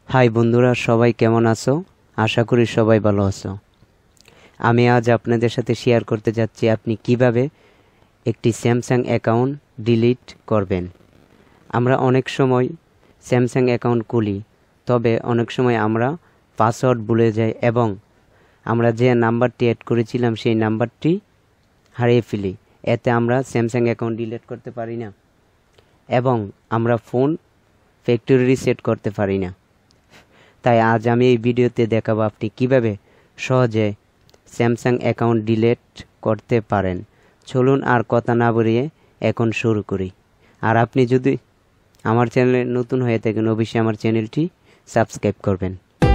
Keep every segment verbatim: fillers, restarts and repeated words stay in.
High বন্ধুরা, সবাই কেমন আছো? আশা করি সবাই ভালো আছো। আমি আজ আপনাদের সাথে শেয়ার করতে যাচ্ছি আপনি কিভাবে একটি স্যামসাং অ্যাকাউন্ট ডিলিট করবেন। আমরা অনেক সময় স্যামসাং অ্যাকাউন্ট খুলি, তবে অনেক সময় আমরা পাসওয়ার্ড ভুলে যাই এবং আমরা যে নাম্বারটি অ্যাড করেছিলাম সেই নাম্বারটি হারিয়ে ফেলি। এতে আমরা স্যামসাং অ্যাকাউন্ট ডিলিট করতে পারি না এবং আমরা ফোন ফ্যাক্টরি রিসেট করতে পারি না। তাই আজ আমি এই ভিডিওতে দেখাবো আপনি কিভাবে সহজে স্যামসাং অ্যাকাউন্ট ডিলিট করতে পারেন। চলুন আর কথা না বাড়িয়ে এখন শুরু করি। আর আপনি যদি আমার চ্যানেলে নতুন হয়ে থাকেন, অবশ্যই আমার চ্যানেলটি সাবস্ক্রাইব করবেন।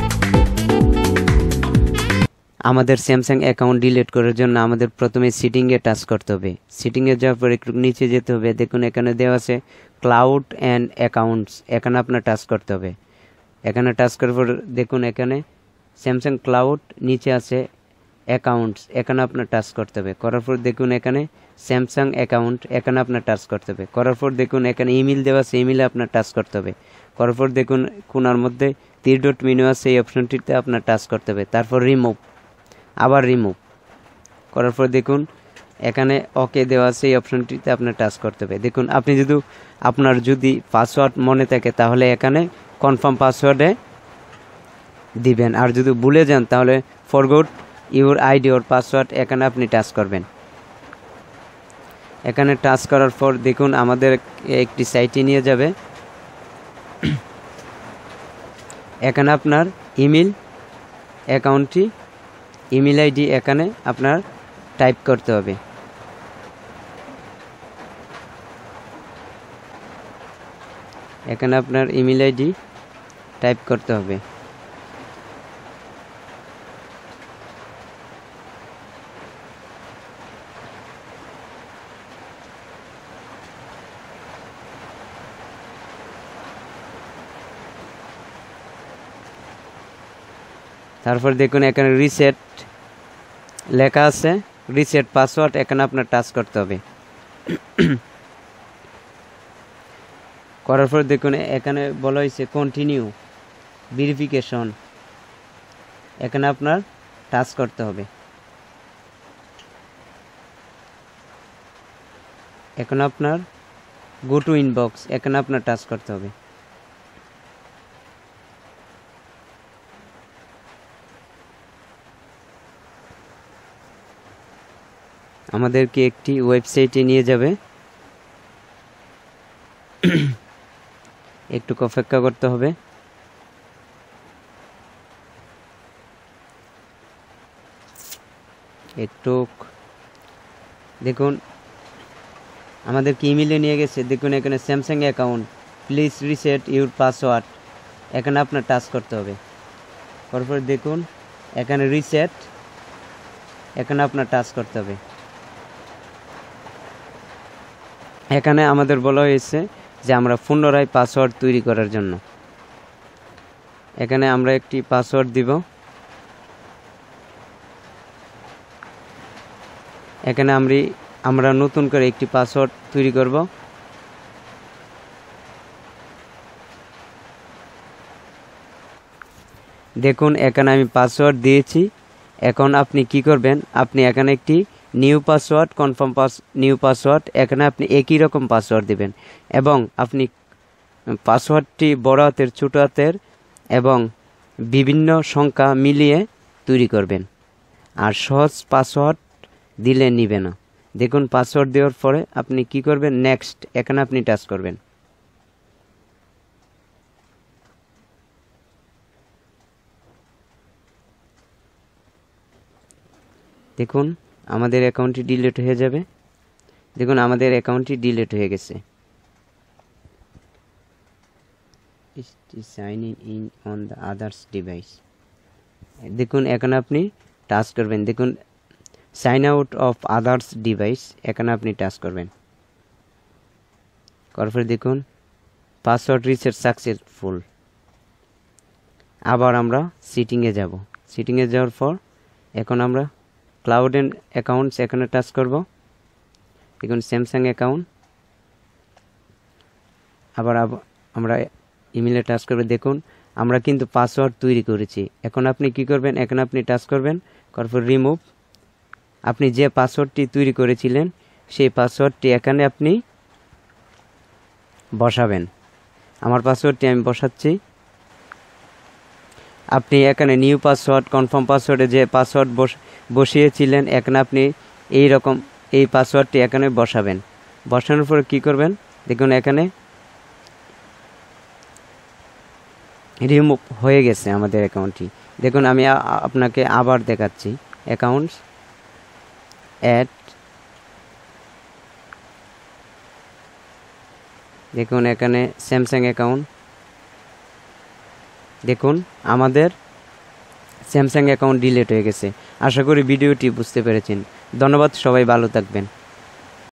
আমাদের স্যামসাং অ্যাকাউন্ট ডিলিট করার জন্য আমাদের প্রথমে সিটিংয়ে টাচ করতে হবে। সিটিংয়ে যাওয়ার পর একটু নিচে যেতে হবে। দেখুন এখানে দেওয়া আছে ক্লাউড অ্যান্ড অ্যাকাউন্টস, এখানে আপনার টাচ করতে হবে। এখানে টাচ করার পর দেখুন এখানে স্যামসাং ক্লাউড, নিচে আছে অ্যাকাউন্টস, এখানে আপনার টাচ করতে হবে। করার পর দেখুন এখানে স্যামসাং অ্যাকাউন্ট, এখানে আপনার টাচ করতে হবে। করার পর দেখুন এখানে ইমেল দেওয়া আছে, ইমেলে আপনার টাচ করতে হবে। করার পর দেখুন কোনার মধ্যে তীর ডট মেনু আছে, এই অপশনটিতে আপনার টাচ করতে হবে। তারপর রিমুভ, আবার রিমুভ করার পর দেখুন এখানে ওকে দেওয়া আছে, এই অপশনটিতে আপনার টাচ করতে হবে। দেখুন আপনি যদি আপনার যদি পাসওয়ার্ড মনে থাকে তাহলে এখানে কনফার্ম পাসওয়ার্ডে দিবেন, আর যদি ভুলে যান তাহলে forgot your ID or password, এখানে আপনি টাচ করবেন। এখানে টাচ করার পর দেখুন আমাদের একটি সাইটে নিয়ে যাবে। এখানে আপনার ইমেল অ্যাকাউন্টটি, ইমেল আইডি এখানে আপনার টাইপ করতে হবে। এখানে আপনার ইমেল আইডি টাইপ করতে হবে। তারপর দেখুন এখানে রিসেট লেখা আছে, রিসেট পাসওয়ার্ড, এখানে আপনার টাচ করতে হবে। করার পর দেখুন এখানে বলা হয়েছে কন্টিনিউ ভেরিফিকেশন, এখানে আপনার টাচ করতে হবে। এখন আপনার গো টু ইনবক্স, এখানে আপনার টাচ করতে হবে। আমাদেরকে একটি ওয়েবসাইটে নিয়ে যাবে, একটু অপেক্ষা করতে হবে। একটু দেখুন আমাদেরকে ইমেলে নিয়ে গেছে। দেখুন এখানে Samsung account please reset your password, এখানে আপনার টাচ করতে হবে। তারপর দেখুন এখানে রিসেট, এখানে আপনার টাচ করতে হবে। এখানে আমাদের বলা হয়েছে যে আমরা পুনরায় পাসওয়ার্ড তৈরি করার জন্য, এখানে আমরা একটি পাসওয়ার্ড দিব। এখানে আমরা আমরা নতুন করে একটি পাসওয়ার্ড তৈরি করব। দেখুন এখানে আমি পাসওয়ার্ড দিয়েছি। এখন আপনি কি করবেন, আপনি এখানে একটি new password, confirm pass new password, এখানে আপনি একই রকম পাসওয়ার্ড দিবেন এবং আপনি পাসওয়ার্ডটি বড় হাতের, ছোট হাতের এবং বিভিন্ন সংখ্যা মিলিয়ে তৈরি করবেন। আর সহজ পাসওয়ার্ড দিলে নিবে না। দেখুন পাসওয়ার্ড দেওয়ার পরে আপনি কি করবেন, নেক্সট, এখানে আপনি টাচ করবেন। দেখুন আমাদের অ্যাকাউন্টটি ডিলিট হয়ে যাবে। দেখুন আমাদের অ্যাকাউন্টটি ডিলিট হয়ে গেছে। Signing in on the others device, দেখুন এখানে আপনি টাচ করবেন। দেখুন sign out of others device, এখানে আপনি টাচ করবেন। করার পর দেখুন পাসওয়ার্ড রিসেট সাকসেসফুল। আবার আমরা সিটিংয়ে যাব। সিটিংয়ে যাওয়ার পর এখন আমরা ক্লাউড অ্যান্ড অ্যাকাউন্টস, এখানে টাচ করব। দেখুন স্যামসাং অ্যাকাউন্ট, আবার আমরা ইমেলে টাচ করবে। দেখুন আমরা কিন্তু পাসওয়ার্ড তৈরি করেছি। এখন আপনি কি করবেন, এখানে আপনি টাচ করবেন, করার পর রিমুভ। আপনি যে পাসওয়ার্ডটি তৈরি করেছিলেন সেই পাসওয়ার্ডটি এখানে আপনি বসাবেন। আমার পাসওয়ার্ডটি আমি বসাচ্ছি। আপনি এখানে নিউ পাসওয়ার্ড, কনফার্ম পাসওয়ার্ডে যে পাসওয়ার্ড বসিয়েছিলেন এখানে আপনি এই রকম এই পাসওয়ার্ডটি এখানে বসাবেন। বসানোর পরে কি করবেন, দেখুন এখানে রিমুভ হয়ে গেছে আমাদের অ্যাকাউন্টটি। দেখুন আমি আপনাকে আবার দেখাচ্ছি। অ্যাকাউন্টস, অ্যাড, দেখুন এখানে স্যামসাং অ্যাকাউন্ট। দেখুন আমাদের স্যামসাং অ্যাকাউন্ট ডিলিট হয়ে গেছে। আশা করি ভিডিওটি বুঝতে পেরেছেন। ধন্যবাদ, সবাই ভালো থাকবেন।